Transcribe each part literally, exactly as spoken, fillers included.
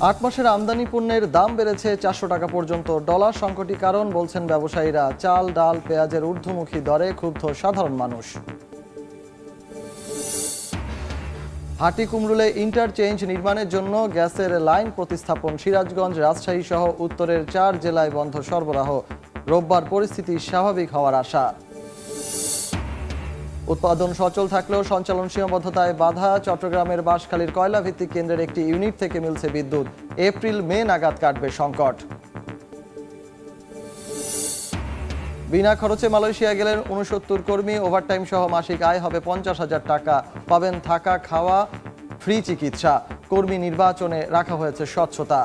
আট মাসের আমদানি পণ্যের দাম বেড়েছে চারশো টাকা পর্যন্ত। ডলার সংকটই কারণ বলছেন ব্যবসায়ীরা। চাল, ডাল, পেঁয়াজের ঊর্ধ্বমুখী দরে ক্ষুব্ধ সাধারণ মানুষ। হাটিকুমরুলে ইন্টারচেঞ্জ নির্মাণের জন্য গ্যাসের লাইন প্রতিস্থাপন। সিরাজগঞ্জ, রাজশাহী সহ উত্তরের চার জেলায় বন্ধ সরবরাহ। রোববার পরিস্থিতি স্বাভাবিক হওয়ার আশা। উৎপাদন সচল থাকলেও সঞ্চালন সীমাবদ্ধতায় বাধা। চট্টগ্রামের বাঁশখালীর কয়লা ভিত্তিক কেন্দ্রের একটি ইউনিট থেকে মিলছে বিদ্যুৎ। এপ্রিল মে নাগাদ কাটবে সংকট। বিনা খরচে মালয়েশিয়া গেলেন উনসত্তর কর্মী। ওভারটাইম সহ মাসিক আয় হবে পঞ্চাশ হাজার টাকা। পাবেন থাকা, খাওয়া, ফ্রি চিকিৎসা। কর্মী নির্বাচনে রাখা হয়েছে স্বচ্ছতা।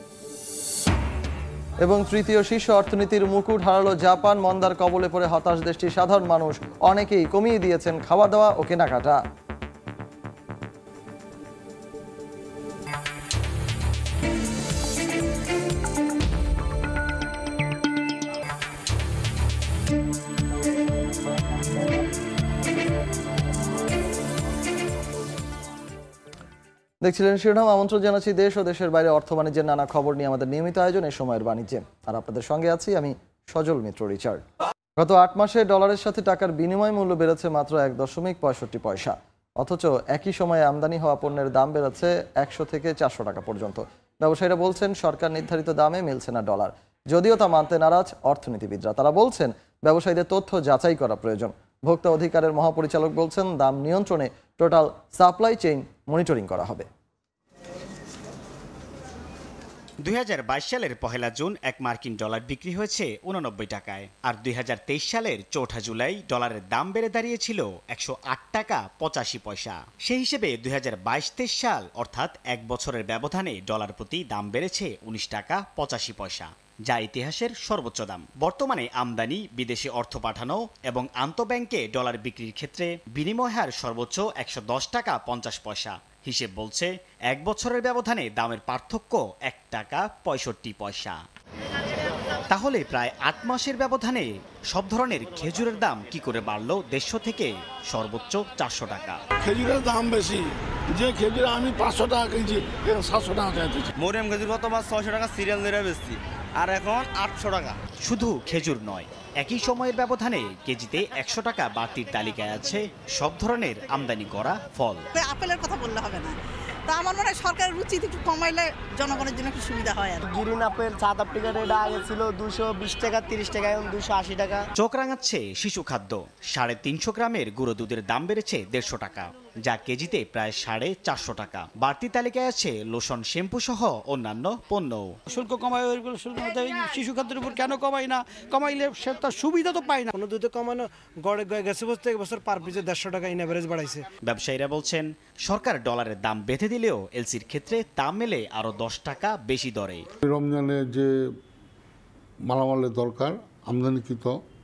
এবং তৃতীয় শীর্ষ অর্থনীতির মুকুট হারালো জাপান। মন্দার কবলে পড়ে হতাশ দেশটির সাধারণ মানুষ। অনেকেই কমিয়ে দিয়েছেন খাওয়া দাওয়া ও কেনাকাটা। দেখছিলেন শিরোনাম। আমন্ত্রণ জানাচ্ছি দেশ ও দেশের বাইরে অর্থ বাণিজ্যের নানা খবর নিয়ে আমাদের নিয়মিত আয়োজন এই সময়ের বাণিজ্যে। আর আপনাদের সঙ্গে আছি আমি সজল মিত্র রিচার্ড। গত আট মাসে ডলারের সাথে টাকার বিনিময় মূল্য বেড়েছে মাত্র এক দশমিক পঁয়ষট্টি পয়সা। অথচ একই সময়ে আমদানি হওয়া পণ্যের দাম বেড়েছে একশো থেকে চারশো টাকা পর্যন্ত। ব্যবসায়ীরা বলছেন সরকার নির্ধারিত দামে মিলছে না ডলার। যদিও তা মানতে নারাজ অর্থনীতিবিদরা। তারা বলছেন ব্যবসায়ীদের তথ্য যাচাই করা প্রয়োজন। ভোক্তা অধিকারের মহাপরিচালক বলছেন দাম নিয়ন্ত্রণে টোটাল সাপ্লাই চেইন মনিটরিং করা হবে। দুই হাজার বাইশ সালের পহেলা জুন এক মার্কিন ডলার বিক্রি হয়েছে উননব্বই টাকায়। আর দুই হাজার তেইশ সালের চৌঠা জুলাই ডলারের দাম বেড়ে দাঁড়িয়েছিল একশো আট টাকা পঁচাশি পয়সা। সেই হিসেবে দুই হাজার বাইশ তেইশ সাল অর্থাৎ এক বছরের ব্যবধানে ডলার প্রতি দাম বেড়েছে উনিশ টাকা পঁচাশি পয়সা, যা ইতিহাসের সর্বোচ্চ দাম। বর্তমানে আমদানি, বিদেশি অর্থ পাঠানো এবং আন্তঃব্যাংকে ডলার বিক্রির ক্ষেত্রে বিনিময় হার সর্বোচ্চ একশো দশ টাকা পঞ্চাশ পয়সা। হিসেব বলছে এক বছরের ব্যবধানে দামের পার্থক্য এক টাকা পঁয়ষট্টি পয়সা। তাহলে প্রায় আট মাসের ব্যবধানে সব ধরনের খেজুরের দাম কি করে বাড়লো দেড়শো থেকে সর্বোচ্চ চারশো টাকা? খেজুরের দাম বেশি, যে খেজুর আমি পাঁচশো টাকা কিনছি সাতশো টাকা চাইতেছি। মরিয়াম খেজুর গত মাস ছয়শো টাকা সিরিয়াল ধরে বেশি, আর এখন আটশো টাকা। শুধু খেজুর নয়, একই সময়ের ব্যবধানে কেজিতে একশো টাকা বাড়তির তালিকায় আছে সব ধরনের আমদানি করা ফল। আপেলের কথা বললে হবে না, তা আমার মনে হয় সরকারের উচিত একটু কমাইলে জনগণের জন্য একটু সুবিধা হয়। আর গ্রিন আপেল সাত আফ্রিকার রেট আগে ছিল দুশো বিশ টাকা তিরিশ টাকা, এখন দুশো আশি টাকা। চোখ রাঙাচ্ছে শিশু খাদ্য। সাড়ে তিনশো গ্রামের গুঁড়ো দুধের দাম বেড়েছে দেড়শো টাকা, যা কেজিতে প্রায় সাড়ে চারশো টাকা। বাড়তি তালিকায় আছে লোশন, শ্যাম্পু সহ অন্যান্য পণ্য। শুল্ক কমায়, শুল্ক শিশু খাদ্যের উপর কেন কমাই না? কমাইলে সে তার সুবিধা তো পায় না। কোনো দুধে কমানো গড়ে গেছে বছর এক বছর পার পিসে দেড়শো টাকা ইন এভারেজ বাড়াইছে। ব্যবসায়ীরা বলছেন সরকার ডলারের দাম বেঁধে দিলেও এলসির ক্ষেত্রে দাম মেলে আরো দশ টাকা বেশি দরে। রমজানে যে মালামালের দরকার আমদানিকৃত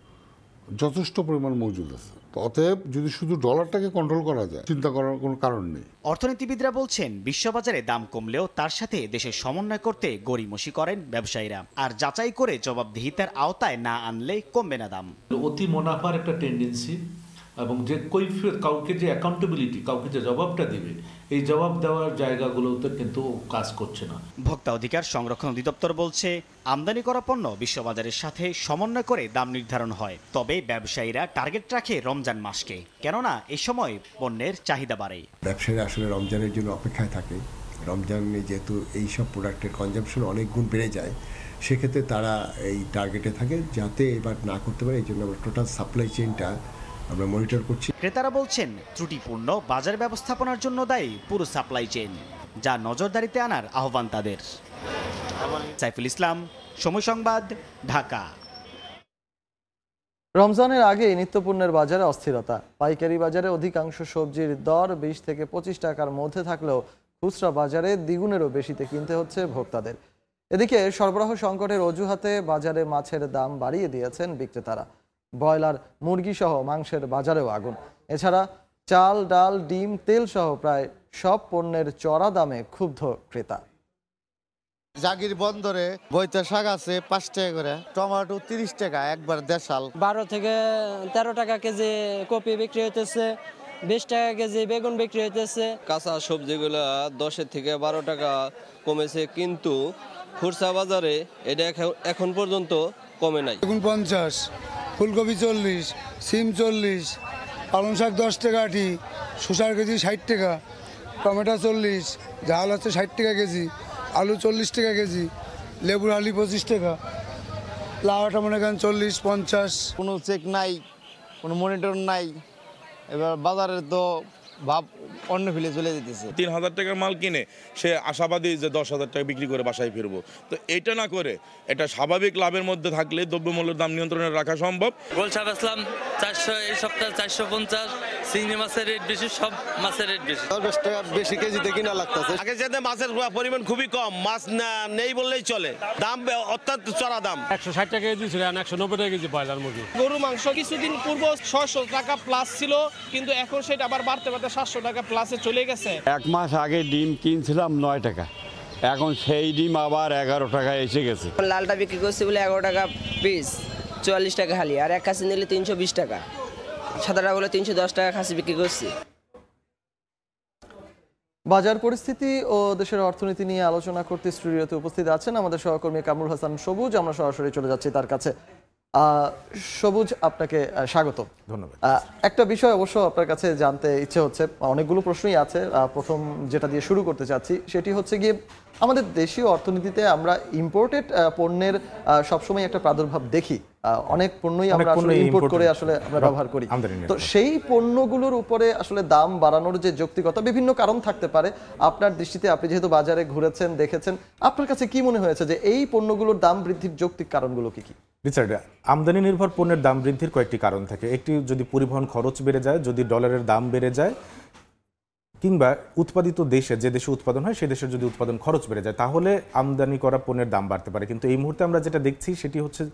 যথেষ্ট পরিমাণ মজুদ আছে। অতএব যদি শুধু ডলারটাকে কন্ট্রোল করা যায়, চিন্তা করার কোনো কারণ নেই। অর্থনীতিবিদরা বলছেন বিশ্ববাজারে দাম কমলেও তার সাথে দেশের সমন্বয় করতে গড়িমসি করেন ব্যবসায়ীরা। আর যাচাই করে জবাবদিহিতার আওতায় না আনলে কমবে না দাম। অতি মুনাফার একটা টেন্ডেন্সি এবং যে কৈফিয়ত, কাউকে যে অ্যাকাউন্টেবিলিটি, কাউকে যে জবাবটা দিবে, এই জবাব দেওয়ার জায়গাগুলোতে কিন্তু কাজ করছে না। ভোক্তা অধিকার সংরক্ষণ অধিদপ্তর বলছে আমদানি করা পণ্য বিশ্ববাজারের সাথে সমন্বয় করে দাম নির্ধারণ হয়। তবে ব্যবসায়ীরা টার্গেট রাখে রমজান মাসকে, কেননা এই সময় পণ্যের চাহিদা বাড়ে। ব্যবসায়ীরা আসলে রমজানের জন্য অপেক্ষায় থাকে। রমজানে যেহেতু এইসব প্রোডাক্টের কনজাম্পশন অনেক গুণ বেড়ে যায়, সেক্ষেত্রে তারা এই টার্গেটে থাকে যাতে এবার না করতে পারে। এই জন্য আমরা টোটাল সাপ্লাই চেইনটা আমরা মনিটর করছি। ক্রেতারা বলছেন ত্রুটিপূর্ণ বাজার ব্যবস্থাপনার জন্য দায়ী পুরো সাপ্লাই চেইন, যা নজরদারিতে আনার আহ্বান তাদের। সাইফুল ইসলাম, সময় সংবাদ, ঢাকা। রমজানের আগে নিত্যপণ্যের বাজারে অস্থিরতা। পাইকারি বাজারে অধিকাংশ সবজির দর বিশ থেকে পঁচিশ টাকার মধ্যে থাকলেও খুচরা বাজারে দ্বিগুণেরও বেশিতে কিনতে হচ্ছে ভোক্তাদের। এদিকে সরবরাহ সংকটের অজুহাতে বাজারে মাছের দাম বাড়িয়ে দিয়েছেন বিক্রেতারা। ব্রয়লার, মুরগি সহ মাংসের বাজারেও আগুন। এছাড়া চাল, ডাল, ডিম, তেল সহ প্রায় সব পণ্যের চড়া দামে ক্ষুব্ধ ক্রেতা। জাগির বন্দরে বইতে শাক আছে পাঁচ টাকা করে, টমেটো তিরিশ টাকা একবার দেশাল। বারো থেকে তেরো টাকা কেজি কপি বিক্রি হইতেছে, বিশ টাকা কেজি বেগুন বিক্রি হইতেছে। কাঁচা সবজিগুলো দশের থেকে বারো টাকা কমেছে, কিন্তু খুচরা বাজারে এটা এখন পর্যন্ত কমে নাই। বেগুন পঞ্চাশ, ফুলকপি চল্লিশ, সিম চল্লিশ, পালং শাক দশ টাকা আটি, শসার কেজি ষাট টাকা, টমেটো চল্লিশ, ঝাল আছে ষাট টাকা কেজি, আলু চল্লিশ টাকা কেজি, লেবুর হালি পঁচিশ টাকা, লাউটা মনে করেন চল্লিশ পঞ্চাশ। কোনো চেক নাই, কোনো মনিটর নাই, এবার বাজারের তো ভাব অন্য ফিলে চলে যেতেছে। তিন হাজার টাকার মাল কিনে সে আশাবাদী যে দশ হাজার টাকা বিক্রি করে বাসায় ফিরবো, তো এটা না করে এটা স্বাভাবিক লাভের মধ্যে থাকলে দ্রব্যমূল্যের দাম নিয়ন্ত্রণে রাখা সম্ভব। গোলসা বেচলাম চারশো, এই সপ্তাহে চারশো পঞ্চাশ, চিংড়ি মাছের রেট বেশি, সব মাছের রেট বেশি, দশ টাকা বেশি কেজিতে কিনা লাগতেছে। আগে যেতে মাছের পরিমাণ খুবই কম, মাছ না নেই বললেই চলে, দাম অত্যন্ত চড়া দাম। একশো ষাট টাকা কেজি ছিল, একশো নব্বই টাকা কেজি ব্রয়লার মুরগি। গরু মাংস কিছুদিন পূর্ব ছয়শো টাকা প্লাস ছিল, কিন্তু এখন সেটা আবার বাড়তে বাড়তে সাতশো টাকা প্লাসে চলে গেছে। এক মাস আগে ডিম কিনছিলাম নয় টাকা, এখন সেই ডিম আবার এগারো টাকা এসে গেছে। লালটা বিক্রি করছি বলে এগারো টাকা পিস, চুয়াল্লিশ টাকা হালি, আর এক খাসি নিলে তিনশো বিশ টাকা, সাদাটা বলে তিনশো দশ টাকা খাসি বিক্রি করছি। বাজার পরিস্থিতি ও দেশের অর্থনীতি নিয়ে আলোচনা করতে স্টুডিওতে উপস্থিত আছেন আমাদের সহকর্মী কামরুল হাসান সবুজ। আমরা সরাসরি চলে যাচ্ছি তার কাছে। সবুজ, আপনাকে স্বাগত। ধন্যবাদ। একটা বিষয় অবশ্য আপনার কাছে জানতে ইচ্ছে হচ্ছে, অনেকগুলো প্রশ্নই আছে। প্রথম যেটা দিয়ে শুরু করতে চাচ্ছি সেটি হচ্ছে গিয়ে আমাদের দেশীয় অর্থনীতিতে আমরা ইম্পোর্টেড পণ্যের সবসময় একটা প্রাদুর্ভাব দেখি। অনেক পণ্যই আমরা আসলে ইম্পোর্ট করে আসলে আমরা ব্যবহার করি। তো সেই পণ্যগুলোর উপরে আসলে দাম বাড়ানোর যে যৌক্তিকতা, বিভিন্ন কারণ থাকতে পারে। আপনার দৃষ্টিতে, আপনি যেহেতু বাজারে ঘুরেছেন, দেখেছেন, আপনার কাছে কি মনে হয়েছে যে এই পণ্যগুলোর দাম বৃদ্ধির যৌক্তিক কারণগুলো কি কি? রিচার্ড, আমদানি নির্ভর পণ্যের দাম বৃদ্ধির কয়েকটি কারণ থাকে। একটি, যদি পরিবহন খরচ বেড়ে যায়, যদি ডলারের দাম বেড়ে যায়, কিংবা উৎপাদিত দেশে, যে দেশে উৎপাদন হয় সেই দেশের যদি উৎপাদন খরচ বেড়ে যায়, তাহলে আমদানি করা পণ্যের দাম বাড়তে পারে। কিন্তু এই মুহূর্তে আমরা যেটা দেখছি সেটি হচ্ছে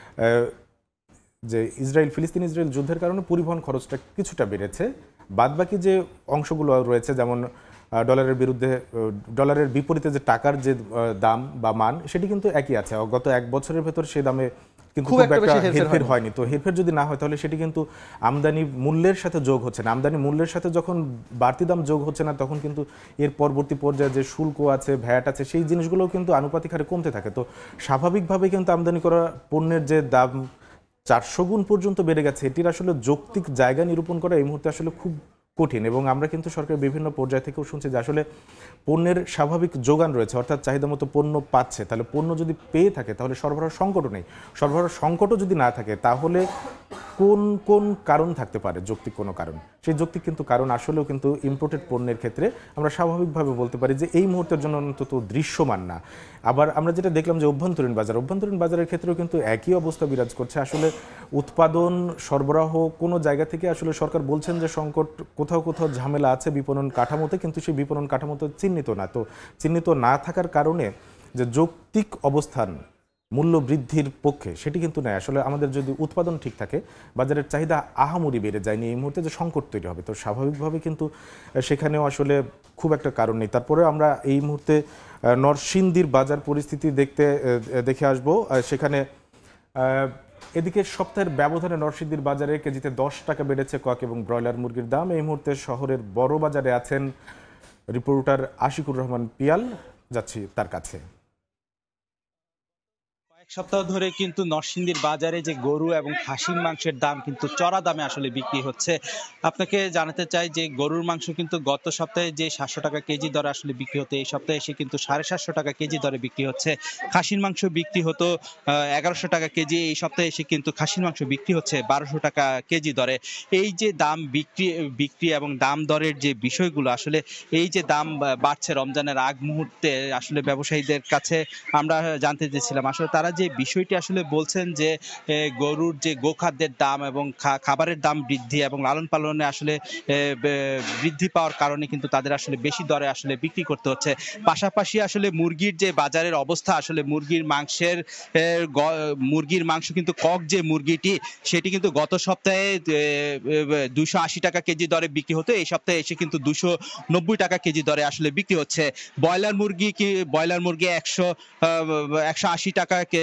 যে ইসরায়েল ফিলিস্তিন ইসরায়েল যুদ্ধের কারণে পরিবহন খরচটা কিছুটা বেড়েছে। বাদবাকি যে অংশগুলো রয়েছে, যেমন ডলারের বিরুদ্ধে ডলারের বিপরীতে যে টাকার যে দাম বা মান, সেটি কিন্তু একই আছে। গত এক বছরের ভেতর সেই দামে কিন্তু খুব একটা হেরফের হয়নি। তো হেরফের যদি না হয় তাহলে সেটি কিন্তু আমদানি মূল্যের সাথে যোগ হচ্ছে না। আমদানি মূল্যের সাথে যখন বাড়তি দাম যোগ হচ্ছে না, তখন কিন্তু এর পরবর্তী পর্যায়ে যে শুল্ক আছে, ভ্যাট আছে, সেই জিনিসগুলোও কিন্তু আনুপাতিক হারে কমতে থাকে। তো স্বাভাবিকভাবে কিন্তু আমদানি করা পণ্যের যে দাম চারশো গুণ পর্যন্ত বেড়ে গেছে, এটির আসলে যৌক্তিক জায়গা নিরূপণ করা এই মুহূর্তে আসলে খুব কঠিন। এবং আমরা কিন্তু সরকারের বিভিন্ন পর্যায় থেকেও শুনছি যে আসলে পণ্যের স্বাভাবিক যোগান রয়েছে, অর্থাৎ চাহিদা মতো পণ্য পাচ্ছে। তাহলে পণ্য যদি পেয়ে থাকে তাহলে সরবরাহ সংকটও নেই। সরবরাহ সংকটও যদি না থাকে তাহলে কোন কোন কারণ থাকতে পারে, যৌক্তিক কোনো কারণ? সেই যৌক্তিক কিন্তু কারণ আসলেও কিন্তু ইম্পোর্টেড পণ্যের ক্ষেত্রে আমরা স্বাভাবিকভাবে বলতে পারি যে এই মুহূর্তের জন্য অন্তত দৃশ্যমান না। আবার আমরা যেটা দেখলাম যে অভ্যন্তরীণ বাজার, অভ্যন্তরীণ বাজারের ক্ষেত্রেও কিন্তু একই অবস্থা বিরাজ করছে। আসলে উৎপাদন সরবরাহ কোনো জায়গা থেকে আসলে সরকার বলছেন যে সংকট কোথাও কোথাও ঝামেলা আছে বিপণন কাঠামোতে, কিন্তু সেই বিপণন কাঠামোতে চিহ্নিত না। তো চিহ্নিত না থাকার কারণে যে যৌক্তিক অবস্থান মূল্য বৃদ্ধির পক্ষে, সেটি কিন্তু নয়। আসলে আমাদের যদি উৎপাদন ঠিক থাকে, বাজারের চাহিদা আহামরি বেড়ে যায়নি, এই মুহূর্তে যে সংকট তৈরি হবে, তো স্বাভাবিকভাবে কিন্তু সেখানেও আসলে খুব একটা কারণ নেই। তারপরে আমরা এই মুহূর্তে নরসিংদীর বাজার পরিস্থিতি দেখতে দেখে আসব। সেখানে এদিকে সপ্তাহের ব্যবধানে নরসিংদীর বাজারে কেজিতে দশ টাকা বেড়েছে কক এবং ব্রয়লার মুরগির দাম। এই মুহূর্তে শহরের বড় বাজারে আছেন রিপোর্টার আশিকুর রহমান পিয়াল, যাচ্ছি তার কাছে। এক সপ্তাহ ধরে কিন্তু নরসিংদীর বাজারে যে গরু এবং খাসির মাংসের দাম কিন্তু চড়া দামে আসলে বিক্রি হচ্ছে। আপনাকে জানাতে চাই যে গরুর মাংস কিন্তু গত সপ্তাহে যে সাতশো টাকা কেজি দরে আসলে বিক্রি হতো, এই সপ্তাহে এসে কিন্তু সাড়ে সাতশো টাকা কেজি দরে বিক্রি হচ্ছে। খাসির মাংস বিক্রি হতো এগারোশো টাকা কেজি, এই সপ্তাহে এসে কিন্তু খাসির মাংস বিক্রি হচ্ছে বারোশো টাকা কেজি দরে। এই যে দাম বিক্রি বিক্রি এবং দাম দরের যে বিষয়গুলো, আসলে এই যে দাম বাড়ছে রমজানের আগ মুহূর্তে, আসলে ব্যবসায়ীদের কাছে আমরা জানতে চেয়েছিলাম আসলে তারা যে বিষয়টি আসলে বলছেন যে গরুর যে গোখাদ্যের দাম এবং খাবারের দাম বৃদ্ধি এবং লালন পালনে আসলে বৃদ্ধি পাওয়ার কারণে কিন্তু তাদের আসলে বেশি দরে আসলে বিক্রি করতে হচ্ছে। পাশাপাশি আসলে মুরগির যে বাজারের অবস্থা, আসলে মুরগির মাংসের মুরগির মাংস কিন্তু কক যে মুরগিটি, সেটি কিন্তু গত সপ্তাহে দুইশো আশি টাকা কেজি দরে বিক্রি হতো, এই সপ্তাহে এসে কিন্তু দুশো নব্বই টাকা কেজি দরে আসলে বিক্রি হচ্ছে। ব্রয়লার মুরগি কি ব্রয়লার মুরগি একশো একশো আশি টাকা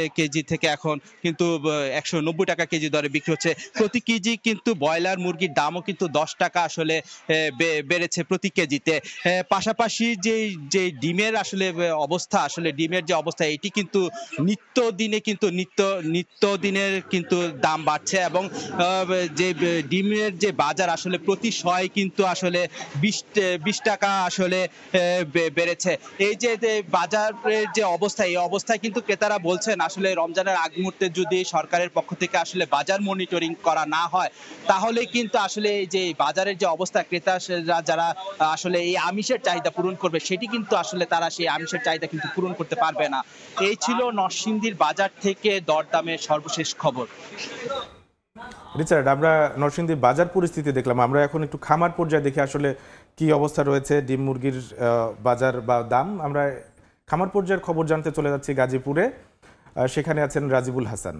কেজি থেকে এখন কিন্তু একশো নব্বই টাকা কেজি দরে বিক্রি হচ্ছে। প্রতি কেজি কিন্তু ব্রয়লার মুরগির দামও কিন্তু দশ টাকা আসলে বেড়েছে প্রতি কেজিতে। পাশাপাশি যে যে ডিমের আসলে অবস্থা, আসলে ডিমের যে অবস্থা এটি কিন্তু নিত্য দিনে কিন্তু নিত্য নিত্য দিনের কিন্তু দাম বাড়ছে এবং যে ডিমের যে বাজার আসলে প্রতি শয় কিন্তু আসলে বিশ বিশ টাকা আসলে বেড়েছে। এই যে বাজারের যে অবস্থা, এই অবস্থায় কিন্তু ক্রেতারা বলছেন আসলে রমজানের আগ মুহূর্তে যদি সরকারের পক্ষ থেকে আসলে বাজার মনিটরিং করা না হয় তাহলে কিন্তু আসলে এই যে বাজারের যে অবস্থা, ক্রেতারা যারা আসলে এই আমিষের চাহিদা পূরণ করবে সেটি কিন্তু আসলে তারা সেই আমিষের চাহিদা কিন্তু পূরণ করতে পারবে না। এই ছিল নরসিংদীর বাজার থেকে দরদামের সর্বশেষ খবর। রিচার্ড, আমরা নরসিংদীর বাজার পরিস্থিতি দেখলাম, আমরা এখন একটু খামার পর্যায়ে দেখি আসলে কি অবস্থা রয়েছে ডিম মুরগির বাজার বা দাম। আমরা খামার পর্যায়ের খবর জানতে চলে যাচ্ছি গাজীপুরে, সেখানে আছেন রাজিবুল হাসান।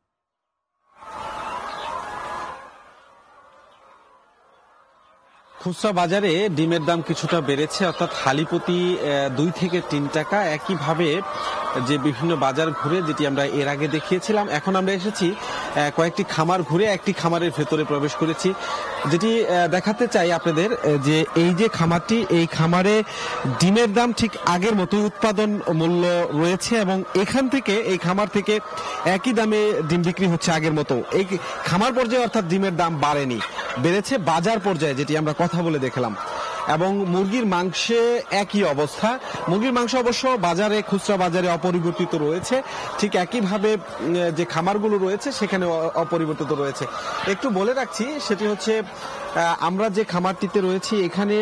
খুচরা বাজারে ডিমের দাম কিছুটা বেড়েছে, অর্থাৎ হালিপতি দুই থেকে তিন টাকা। একইভাবে যে বিভিন্ন বাজার ঘুরে, যেটি আমরা এর আগে দেখিয়েছিলাম, এখন আমরা এসেছি কয়েকটি খামার ঘুরে একটি খামারের ভেতরে প্রবেশ করেছি, যেটি দেখাতে চাই আপনাদের যে এই যে খামারটি, এই খামারে ডিমের দাম ঠিক আগের মতোই উৎপাদন মূল্য রয়েছে এবং এখান থেকে, এই খামার থেকে একই দামে ডিম বিক্রি হচ্ছে আগের মতো। এই খামার পর্যায়ে অর্থাৎ ডিমের দাম বাড়েনি, বেড়েছে বাজার পর্যায়ে, যেটি আমরা কথা বলে দেখলাম। এবং মুরগির মাংসে একই অবস্থা। মুরগির মাংস অবশ্য বাজারে, খুচরা বাজারে অপরিবর্তিত রয়েছে, ঠিক একইভাবে যে খামারগুলো রয়েছে সেখানে অপরিবর্তিত রয়েছে। একটু বলে রাখছি, সেটি হচ্ছে আমরা যে খামারটিতে রয়েছি এখানে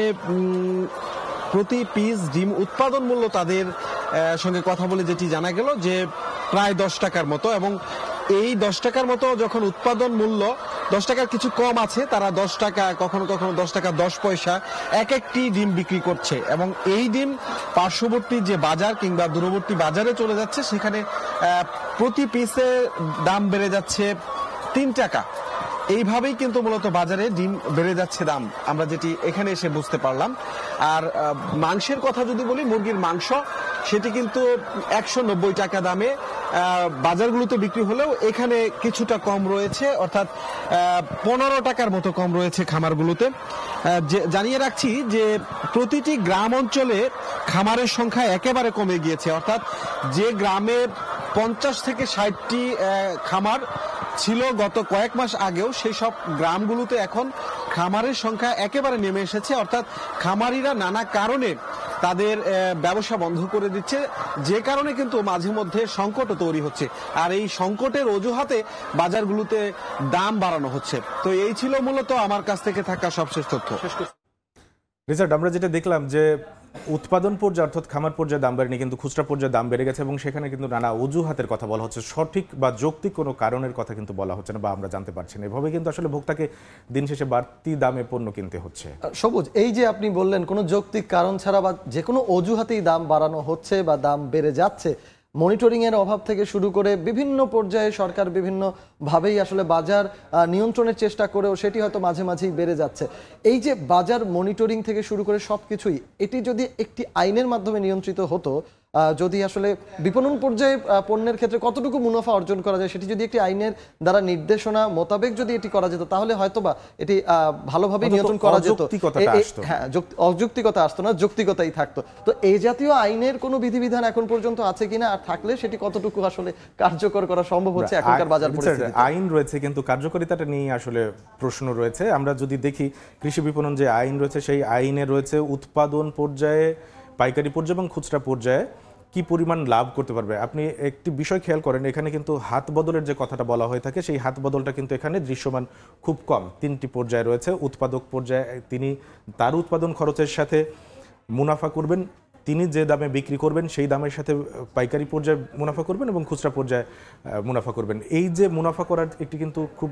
প্রতি পিস ডিম উৎপাদন মূল্য তাদের সঙ্গে কথা বলে যেটি জানা গেল যে প্রায় দশ টাকার মতো, এবং এই দশ টাকার মতো যখন উৎপাদন মূল্য, দশ টাকার কিছু কম আছে, তারা দশ টাকা, কখনো কখনো দশ টাকা দশ পয়সা এক একটি ডিম বিক্রি করছে এবং এই ডিম পার্শ্ববর্তী যে বাজার কিংবা দূরবর্তী বাজারে চলে যাচ্ছে, সেখানে প্রতি পিসে দাম বেড়ে যাচ্ছে তিন টাকা। এইভাবেই কিন্তু মূলত বাজারে ডিম বেড়ে যাচ্ছে দাম, আমরা যেটি এখানে এসে বুঝতে পারলাম। আর মাংসের কথা যদি বলি, মুরগির মাংস সেটি কিন্তু একশো নব্বই টাকা দামে বাজারগুলোতে বিক্রি হলেও এখানে কিছুটা কম রয়েছে, অর্থাৎ পনেরো টাকার মতো কম রয়েছে খামারগুলোতে। জানিয়ে রাখছি যে প্রতিটি গ্রাম অঞ্চলে খামারের সংখ্যা একেবারে কমে গিয়েছে, অর্থাৎ যে গ্রামে পঞ্চাশ থেকে ষাটটি খামার ছিল গত কয়েক মাস আগেও, সেই সব গ্রামগুলোতে এখন খামারের সংখ্যা একেবারে নেমে এসেছে, অর্থাৎ খামারিরা নানা কারণে তাদের ব্যবসা বন্ধ করে দিচ্ছে, যে কারণে কিন্তু মাঝে মধ্যে সংকটও তৈরি হচ্ছে। আর এই সংকটের অজুহাতে বাজারগুলোতে দাম বাড়ানো হচ্ছে। তো এই ছিল মূলত আমার কাছ থেকে থাকা সবশেষ তথ্য। রিচার্ড, আমরা যেটা দেখলাম যে উৎপাদন পর্যায়ে অর্থাৎ খামার পর্যায়ে দাম বাড়েনি, কিন্তু খুচরা পর্যায়ে দাম বেড়ে গেছে এবং সেখানে কিন্তু নানা অজুহাতের কথা বলা হচ্ছে, সঠিক বা যৌক্তিক কোনো কারণের কথা কিন্তু বলা হচ্ছে না বা আমরা জানতে পারছি না। এভাবে কিন্তু আসলে ভোক্তাকে দিন শেষে বাড়তি দামে পণ্য কিনতে হচ্ছে। সবুজ, এই যে আপনি বললেন কোনো যৌক্তিক কারণ ছাড়া বা যে কোনো অজুহাতেই দাম বাড়ানো হচ্ছে বা দাম বেড়ে যাচ্ছে, মনিটরিং এর অভাব থেকে শুরু করে বিভিন্ন পর্যায়ে সরকার বিভিন্ন ভাবেই আসলে বাজার নিয়ন্ত্রণের চেষ্টা করেও সেটি হয়তো মাঝে মাঝেই বেড়ে যাচ্ছে। এই যে বাজার মনিটরিং থেকে শুরু করে সবকিছুই, এটি যদি একটি আইনের মাধ্যমে নিয়ন্ত্রিত হতো, যদি আসলে বিপণন পর্যায়ে পণ্যের ক্ষেত্রে কতটুকু মুনাফা অর্জন করা যায় সেটি যদি একটি আইনের দ্বারা নির্দেশনা মোতাবেক যদি এটি করা যেত, তাহলে হয়তোবা এটি ভালোভাবে নিয়ন্ত্রণ করা যেত। হ্যাঁ, অযৌক্তিকতা আসতো না, যৌক্তিকতাই থাকতো। তো এই জাতীয় আইনের কোনো বিধিবিধান এখন পর্যন্ত আছে কিনা, আর থাকলে সেটি কতটুকু আসলে কার্যকর করা সম্ভব হচ্ছে এখনকার বাজার পরিস্থিতিতে? আইন রয়েছে কিন্তু কার্যকারিতাটা নিয়ে আসলে প্রশ্ন রয়েছে। আমরা যদি দেখি কৃষি বিপণন যে আইন রয়েছে, সেই আইনে রয়েছে উৎপাদন পর্যায়ে, পাইকারি পর্যায়ে এবং খুচরা পর্যায়ে কি পরিমাণ লাভ করতে পারবে। আপনি একটি বিষয় খেয়াল করেন, এখানে কিন্তু হাত বদলের যে কথাটা বলা হয়ে থাকে, সেই হাত বদলটা কিন্তু এখানে দৃশ্যমান খুব কম। তিনটি পর্যায়ে রয়েছে। উৎপাদক পর্যায়ে তিনি তার উৎপাদন খরচের সাথে মুনাফা করবেন, তিনি যে দামে বিক্রি করবেন সেই দামের সাথে পাইকারি পর্যায়ে মুনাফা করবেন এবং খুচরা পর্যায়ে মুনাফা করবেন। এই যে মুনাফা করার একটি কিন্তু খুব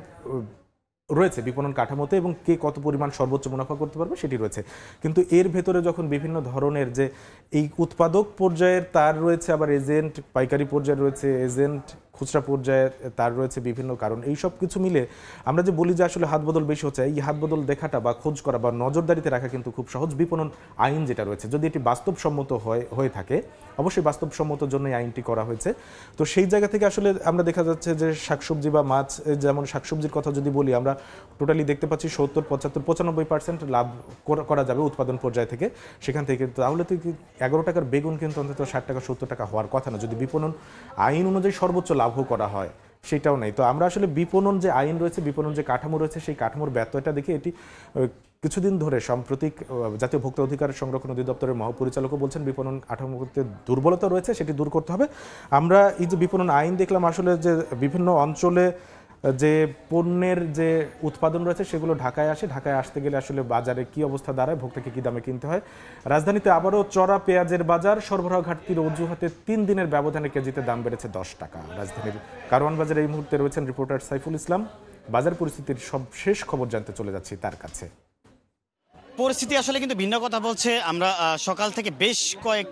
রয়েছে বিপণন কাঠামোতে, এবং কে কত পরিমাণ সর্বোচ্চ মুনাফা করতে পারবে সেটি রয়েছে। কিন্তু এর ভেতরে যখন বিভিন্ন ধরনের যে এই উৎপাদক পর্যায়ের তার রয়েছে, আবার এজেন্ট, পাইকারি পর্যায়ে রয়েছে এজেন্ট, খুচরা পর্যায়ে তার রয়েছে বিভিন্ন কারণ। এই সব কিছু মিলে আমরা যে বলি যে আসলে হাত বদল বেশি হচ্ছে, এই হাত বদল দেখাটা বা খোঁজ করা বা নজরদারিতে রাখা কিন্তু খুব সহজ। বিপণন আইন যেটা রয়েছে যদি এটি বাস্তবসম্মত হয় হয়ে থাকে, অবশ্যই বাস্তবসম্মতর জন্য আইনটি করা হয়েছে। তো সেই জায়গা থেকে আসলে আমরা দেখা যাচ্ছে যে শাকসবজি বা মাছ, যেমন শাকসবজির কথা যদি বলি, আমরা টোটালি দেখতে পাচ্ছি সত্তর পঁচাত্তর পঁচানব্বই পার্সেন্ট লাভ করা যাবে উৎপাদন পর্যায় থেকে, সেখান থেকে। তাহলে তো এগারো টাকার বেগুন কিন্তু অন্তত ষাট টাকা সত্তর টাকা হওয়ার কথা না যদি বিপণন আইন অনুযায়ী সর্বোচ্চ লাভও করা হয়, সেটাও নেই। তো আমরা আসলে বিপণন যে আইন রয়েছে, বিপণন যে কাঠামো রয়েছে, সেই কাঠামোর ব্যত্যয়টা দেখে এটি কিছুদিন ধরে সাম্প্রতিক জাতীয় ভোক্তা অধিকার সংরক্ষণ অধিদপ্তরের মহাপরিচালকও বলছেন বিপণন কাঠামোতে দুর্বলতা রয়েছে, সেটি দূর করতে হবে। আমরা এই যে বিপণন আইন দেখলাম আসলে যে বিভিন্ন অঞ্চলে যে পণ্যের যে উৎপাদন রয়েছে সেগুলো ঢাকায় আসে, ঢাকায় আসতে গেলে আসলে বাজারে কি অবস্থা দাঁড়ায়, ভোক্তাকে কি দামে কিনতে হয়। রাজধানীতে আবারও চড়া পেঁয়াজের বাজার, সরবরাহ ঘাটতির অজুহাতে তিন দিনের ব্যবধানে কেজিতে দাম বেড়েছে দশ টাকা। রাজধানীর কারওয়ান বাজারে এই মুহূর্তে রয়েছেন রিপোর্টার সাইফুল ইসলাম। বাজার পরিস্থিতির সব শেষ খবর জানতে চলে যাচ্ছি তার কাছে। পরিস্থিতি আসলে কিন্তু ভিন্ন কথা বলছে। আমরা সকাল থেকে বেশ কয়েক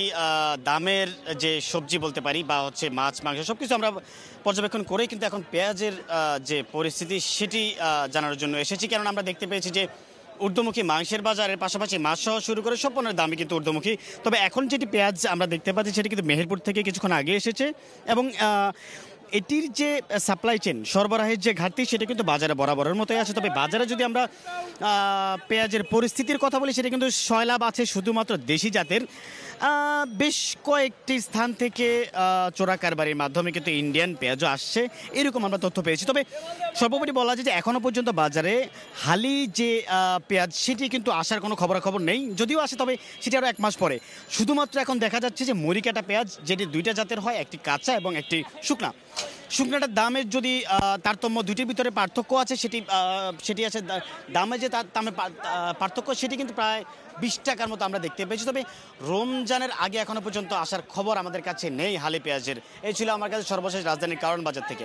দামের যে সবজি বলতে পারি বা হচ্ছে মাছ মাংস সবকিছু আমরা পর্যবেক্ষণ করে কিন্তু এখন পেঁয়াজের যে পরিস্থিতি সেটি জানার জন্য এসেছি। কারণ আমরা দেখতে পেয়েছি যে ঊর্ধ্বমুখী মাংসের বাজারের পাশাপাশি মাছ সহ শুরু করে সব পণ্যের দামই কিন্তু ঊর্ধ্বমুখী। তবে এখন যেটি পেঁয়াজ আমরা দেখতে পাচ্ছি সেটি কিন্তু মেহেরপুর থেকে কিছুক্ষণ আগে এসেছে এবং এটির যে সাপ্লাই চেন সরবরাহের যে ঘাটতি সেটা কিন্তু বাজারে বরাবরের মতোই আছে। তবে বাজারে যদি আমরা পেঁয়াজের পরিস্থিতির কথা বলি সেটা কিন্তু সয়লাভ আছে শুধুমাত্র দেশি জাতের। বেশ কয়েকটি স্থান থেকে চোরা কারবারির মাধ্যমে কিন্তু ইন্ডিয়ান পেঁয়াজও আসছে, এরকম আমরা তথ্য পেয়েছি। তবে সর্বোপরি বলা যায় যে এখনও পর্যন্ত বাজারে হালি যে পেঁয়াজ সেটি কিন্তু আসার কোনো খবরাখবর নেই, যদিও আসে তবে সেটি আরও এক মাস পরে। শুধুমাত্র এখন দেখা যাচ্ছে যে মরিকাটা পেঁয়াজ যেটি দুইটা জাতের হয়, একটি কাঁচা এবং একটি শুকনা। শুকনাটার দামের যদি তারতম্য দুটির ভিতরে পার্থক্য আছে, সেটি সেটি আছে দামে যে তার দামে পার্থক্য সেটি কিন্তু প্রায় বিশ টাকার মতো আমরা দেখতে পেয়েছি। তবে রমজানের আগে এখনো পর্যন্ত আসার খবর আমাদের কাছে নেই হালি পেঁয়াজের। এই ছিল আমার কাছে সর্বশেষ রাজধানীর কারওয়ান বাজার থেকে।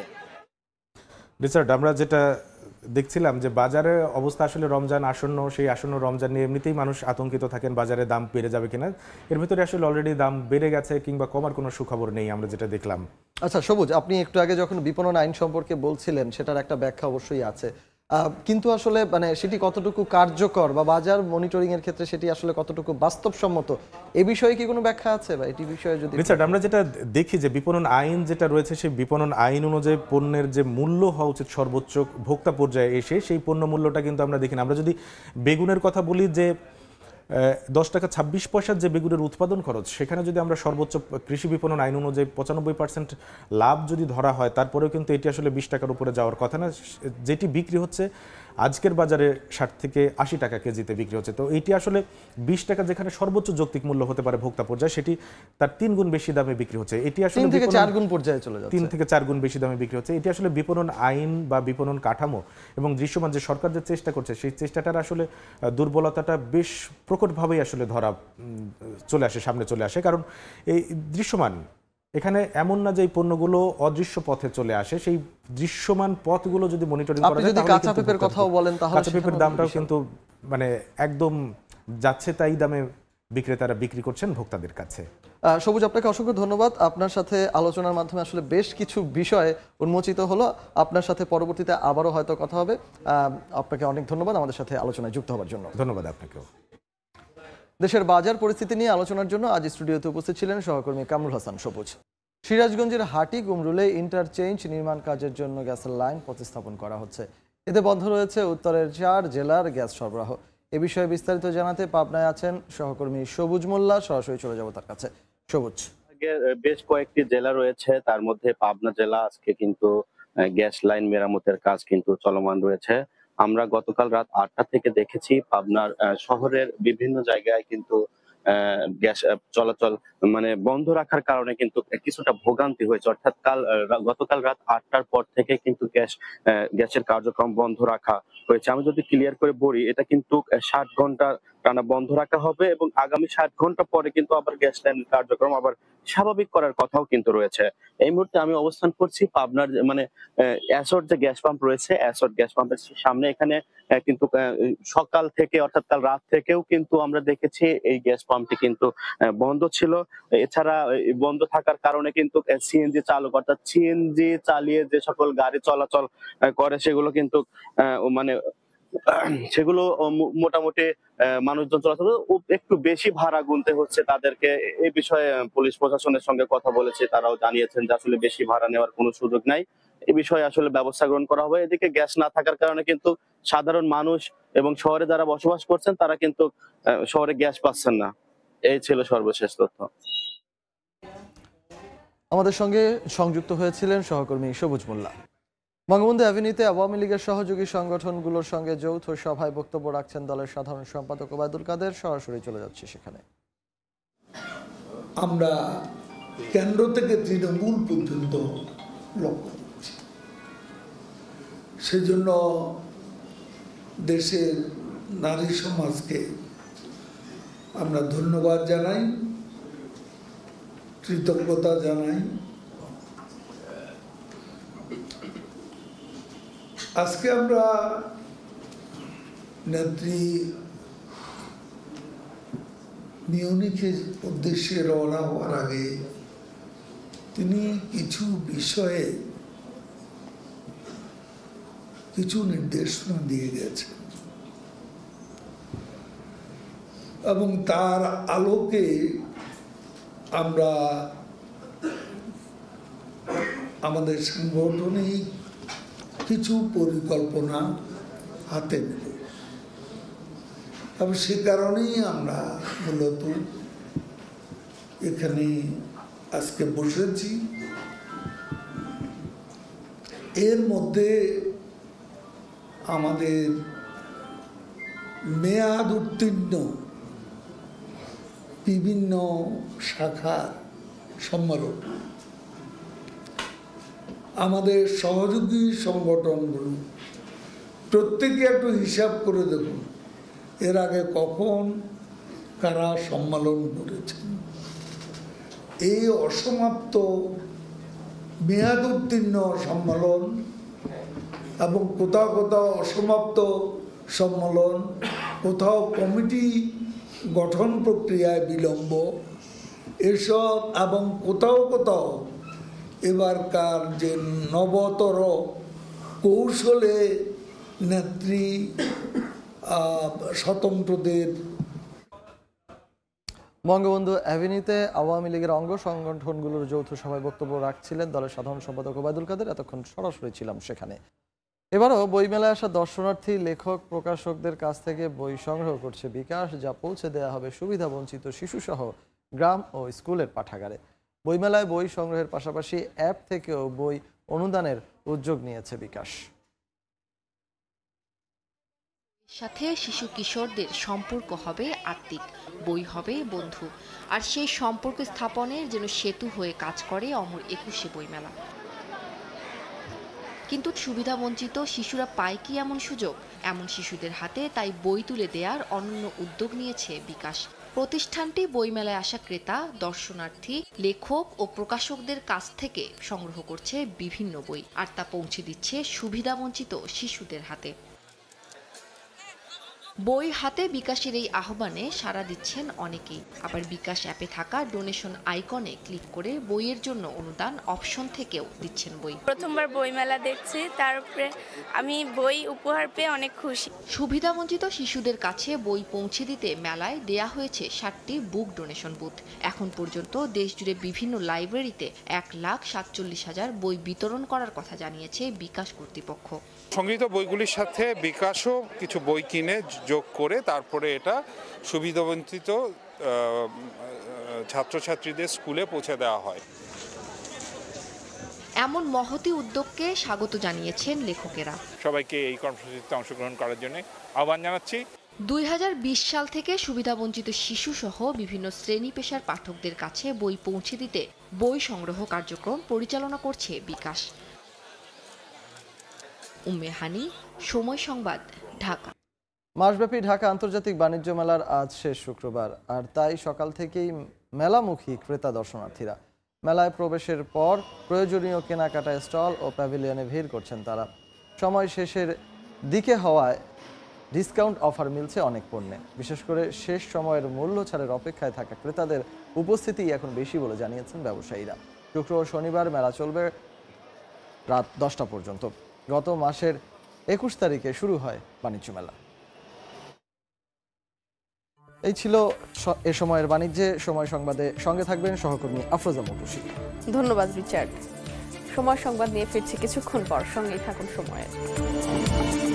রিচার্ড, আমরা যেটা দেখছিলাম যে বাজারে অবস্থা আসলে রমজান আসন্ন, সেই আসন্ন রমজান নিয়ে এমনিতেই মানুষ আতঙ্কিত থাকেন বাজারে দাম বেড়ে যাবে কিনা। এর ভিতরে আসলে অলরেডি দাম বেড়ে গেছে কিংবা কমার কোনো সুখবর নেই আমরা যেটা দেখলাম। আচ্ছা সবুজ, আপনি একটু আগে যখন বিপণন আইন সম্পর্কে বলছিলেন সেটার একটা ব্যাখ্যা অবশ্যই আছে, কিন্তু আসলে মানে সেটি কতটুকু কার্যকর বা বাজার মনিটরিং এর ক্ষেত্রে সেটি আসলে কতটুকু বাস্তবসম্মত এই বিষয়ে কি কোনো ব্যাখ্যা আছে বা এটি বিষয়ে যদি রিচার্ড, আমরা যেটা দেখি যে বিপণন আইন যেটা রয়েছে সেই বিপণন আইন অনুযায়ী পণ্যের যে মূল্য হওয়া উচিত সর্বোচ্চ ভোক্তা পর্যায়ে এসে সেই পণ্য মূল্যটা কিন্তু আমরা দেখি না। আমরা যদি বেগুনের কথা বলি যে দশ টাকা ছাব্বিশ পয়সার যে বেগুনের উৎপাদন খরচ, সেখানে যদি আমরা সর্বোচ্চ কৃষি বিপণন আইন অনুযায়ী পঁচানব্বই পার্সেন্ট লাভ যদি ধরা হয়, তারপরেও কিন্তু এটি আসলে বিশ টাকার উপরে যাওয়ার কথা না। যেটি বিক্রি হচ্ছে আজকের বাজারে ষাট থেকে আশি টাকা কেজিতে বিক্রি হচ্ছে। তো এইটি আসলে বিশ টাকা যেখানে সর্বোচ্চ যৌক্তিক মূল্য হতে পারে ভোক্তা পর্যায়ে, সেটি তার তিন গুণ বেশি দামে বিক্রি হচ্ছে। এটি আসলে তিন থেকে চার গুণ পর্যায়ে চলে যাচ্ছে, তিন থেকে চার গুণ বেশি দামে বিক্রি হচ্ছে। এটি আসলে বিপণন আইন বা বিপণন কাঠামো এবং দৃশ্যমান যে সরকার যে চেষ্টা করছে সেই চেষ্টাটার আসলে দুর্বলতাটা বেশ প্রকটভাবেই আসলে ধরা চলে আসে, সামনে চলে আসে। কারণ এই দৃশ্যমান এখানে এমন না যে এই পণ্যগুলো অদৃশ্য পথে চলে আসে, সেই দৃশ্যমান পথগুলো যদি মনিটরিং করা যায়, যদি কাঁচা পেঁপের কথাও বলেন তাহলে কাঁচা পেঁপের দামটাও কিন্তু মানে একদম যাচ্ছে তাই দামে বিক্রেতারা বিক্রি করছেন ভোক্তাদের কাছে। সবুজ, আপনাকে অসংখ্য ধন্যবাদ। আপনার সাথে আলোচনার মাধ্যমে আসলে বেশ কিছু বিষয় উন্মোচিত হলো। আপনার সাথে পরবর্তীতে আবারও হয়তো কথা হবে। আপনাকে অনেক ধন্যবাদ আমাদের সাথে আলোচনায় যুক্ত হওয়ার জন্য। ধন্যবাদ আপনাকেও। দেশের বাজার পরিস্থিতি নিয়ে আলোচনার জন্য আজ স্টুডিওতে উপস্থিত ছিলেন সহকর্মী কামরুল হাসান সবুজ। সিরাজগঞ্জের হাটি গুমরুলে ইন্টারচেঞ্জ নির্মাণ কাজের জন্য গ্যাসের লাইন প্রতিস্থাপন করা হচ্ছে। এতে বন্ধ রয়েছে উত্তরের চার জেলার গ্যাস সরবরাহ। এ বিষয়ে বিস্তারিত জানাতে পাবনায় আছেন সহকর্মী সবুজ মোল্লা। সরাসরি চলে যাব তার কাছে। সবুজ, বেশ কয়েকটি জেলা রয়েছে, তার মধ্যে পাবনা জেলা আজকে কিন্তু গ্যাস লাইন মেরামতের কাজ কিন্তু চলমান রয়েছে। আমরা গতকাল রাত আটটা থেকে দেখেছি পাবনার শহরের বিভিন্ন জায়গায় কিন্তু গ্যাস চলাচল মানে বন্ধ রাখার কারণে কিন্তু কিছুটা ভোগান্তি হয়েছে। অর্থাৎ কাল গতকাল রাত আটটার পর থেকে কিন্তু গ্যাস গ্যাসের কার্যক্রম বন্ধ রাখা হয়েছে। আমি যদি ক্লিয়ার করে বলি, এটা কিন্তু ষাট ঘন্টা টানা বন্ধ রাখা হবে এবং আগামী ষাট ঘন্টা পরে কিন্তু আবার গ্যাস লাইনের কার্যক্রম আবার স্বাভাবিক করার কথাও কিন্তু রয়েছে। এই মুহূর্তে আমি অবস্থান করছি পাবনার মানে অ্যাসোট যে গ্যাস পাম্প রয়েছে, অ্যাসোট গ্যাস পাম্পের সামনে। এখানে কিন্তু সকাল থেকে অর্থাৎ কাল রাত থেকেও কিন্তু আমরা দেখেছি এই গ্যাস পাম্পটি কিন্তু বন্ধ ছিল। এছাড়া বন্ধ থাকার কারণে কিন্তু সিএনজি চালক অর্থাৎ সিএনজি চালিয়ে যে সকল গাড়ি চলাচল করে সেগুলো কিন্তু মানে সেগুলো মোটামুটি মানুষজন চলাচল একটু বেশি ভাড়া গুনতে হচ্ছে তাদেরকে। এই বিষয়ে পুলিশ প্রশাসনের সঙ্গে কথা বলেছে, তারাও জানিয়েছেন যে আসলে বেশি ভাড়া নেওয়ার কোনো সুযোগ নাই, এই বিষয়ে আসলে ব্যবস্থা গ্রহণ করা হবে। এদিকে গ্যাস না থাকার কারণে কিন্তু সাধারণ মানুষ এবং শহরে যারা বসবাস করছেন তারা কিন্তু শহরে গ্যাস পাচ্ছেন না। এই ছিল সর্বশেষ তথ্য। আমাদের সঙ্গে সংযুক্ত হয়েছিলেন সহকর্মী সবুজ মোল্লা। বঙ্গবন্ধু অ্যাভিনিউতে আওয়ামী লীগের সহযোগী সংগঠনগুলোর সঙ্গে যৌথ সভায় বক্তব্য রাখছেন দলের সাধারণ সম্পাদক ওবায়দুল কাদের। সরাসরি চলে যাচ্ছে সেখানে। আমরা কেন্দ্র থেকে তৃণমূল পর্যন্ত লক্ষ্য করছি, সেজন্য দেশের নারী সমাজকে আমরা ধন্যবাদ জানাই, কৃতজ্ঞতা জানাই। আজকে আমরা নেত্রী মিউনিখের উদ্দেশ্যে রওনা হওয়ার আগে তিনি কিছু বিষয়ে কিছু নির্দেশনা দিয়ে গেছেন এবং তার আলোকে আমরা আমাদের সাংগঠনিক কিছু পরিকল্পনা হাতে নেব এবং সে কারণেই আমরা মূলত এখানে আজকে বসেছি। এর মধ্যে আমাদের মেয়াদ উত্তীর্ণ বিভিন্ন শাখার সম্মেলন, আমাদের সহযোগী সংগঠনগুলো প্রত্যেকে একটু হিসাব করে দেখুন এর আগে কখন কারা সম্মেলন করেছেন। এই অসমাপ্ত মেয়াদ উত্তীর্ণ সম্মেলন এবং কোথাও কোথাও অসমাপ্ত সম্মেলন, কোথাও কমিটি গঠন প্রক্রিয়ায় বিলম্ব, এসব এবং কোথাও কোথাও এবারকার যে নবতর কৌশলে নেত্রী স্বতন্ত্রদের। বঙ্গবন্ধু অ্যাভিনিউতে আওয়ামী লীগের অঙ্গ সংগঠনগুলোর যৌথ সভায় বক্তব্য রাখছিলেন দলের সাধারণ সম্পাদক ওবায়দুল কাদের। এতক্ষণ সরাসরি ছিলাম সেখানে। এবারও বইমেলায় আসা দর্শনার্থী, লেখক, প্রকাশকদের কাছ থেকে বই সংগ্রহ করছে বিকাশ, যা পৌঁছে দেওয়া হবে সুবিধাবঞ্চিত শিশুসহ গ্রাম ও স্কুলের পাঠাগারে। বইমেলায় বই সংগ্রহের পাশাপাশি অ্যাপ থেকেও বই অনুদানের উদ্যোগ নিয়েছে বিকাশ। সাথে শিশু কিশোরদের সম্পর্ক হবে আত্মিক, বই হবে বন্ধু, আর সেই সম্পর্ক স্থাপনের যেন সেতু হয়ে কাজ করে অমর একুশে বইমেলা। কিন্তু সুবিধাবঞ্চিত শিশুরা পায় কি এমন সুযোগ? এমন শিশুদের হাতে তাই বই তুলে দেওয়ার অনন্য উদ্যোগ নিয়েছে বিকাশ। প্রতিষ্ঠানটি বইমেলায় আসা ক্রেতা, দর্শনার্থী, লেখক ও প্রকাশকদের কাছ থেকে সংগ্রহ করছে বিভিন্ন বই, আর তা পৌঁছে দিচ্ছে সুবিধাবঞ্চিত শিশুদের হাতে। বই হাতে বিকাশের এই আহ্বানে সাড়া দিচ্ছেন অনেকেই। আবার বিকাশ অ্যাপে থাকা ডোনেশন আইকনে ক্লিক করে বইয়ের জন্য অনুদান অপশন থেকেও দিচ্ছেন বই। প্রথমবার বইমেলা দেখছি, তার উপরে আমি বই উপহার পেয়ে অনেক খুশি। সুবিধাবঞ্চিত শিশুদের কাছে বই পৌঁছে দিতে মেলায় দেয়া হয়েছে ষাটটি বুক ডোনেশন বুথ। এখন পর্যন্ত দেশজুড়ে বিভিন্ন লাইব্রেরিতে এক লাখ সাতচল্লিশ হাজার বই বিতরণ করার কথা জানিয়েছে বিকাশ কর্তৃপক্ষ। সংগৃহীত বইগুলির সাথে বিকাশও কিছু বই কিনে যোগ করে তারপরে এটা সুবিধাবঞ্চিত ছাত্রছাত্রীদের স্কুলে পৌঁছে দেওয়া হয়। এমন মহতি উদ্যোগকে স্বাগত জানিয়েছেন লেখকেরা। সবাইকে এই কর্মসূচিতে অংশগ্রহণ করার জন্য আহ্বান জানাচ্ছি। দুই হাজার বিশ সাল থেকে সুবিধাবঞ্চিত শিশু সহ বিভিন্ন শ্রেণী পেশার পাঠকদের কাছে বই পৌঁছে দিতে বই সংগ্রহ কার্যক্রম পরিচালনা করছে বিকাশ। উম্মে হানি, সময় সংবাদ, ঢাকা। মাসব্যাপী ঢাকা আন্তর্জাতিক বাণিজ্য মেলার আজ শেষ শুক্রবার, আর তাই সকাল থেকেই মেলামুখী ক্রেতা দর্শনার্থীরা। মেলায় প্রবেশের পর প্রয়োজনীয় কেনাকাটায় স্টল ও প্যাভিলিয়নে ভিড় করছেন তারা। সময় শেষের দিকে হওয়ায় ডিসকাউন্ট অফার মিলছে অনেক পণ্যে। বিশেষ করে শেষ সময়ের মূল্য ছাড়ের অপেক্ষায় থাকা ক্রেতাদের উপস্থিতি এখন বেশি বলে জানিয়েছেন ব্যবসায়ীরা। শুক্র ও শনিবার মেলা চলবে রাত দশটা পর্যন্ত। গত মাসের একুশ তারিখে শুরু হয় বাণিজ্য মেলা। এই ছিল এ সময়ের বাণিজ্যে। সময় সংবাদে সঙ্গে থাকবেন সহকর্মী আফরোজা মৌটুসী। ধন্যবাদ রিচার্ড। সময় সংবাদ নিয়ে ফিরছি কিছুক্ষণ পর, সঙ্গেই থাকুন সময়ের।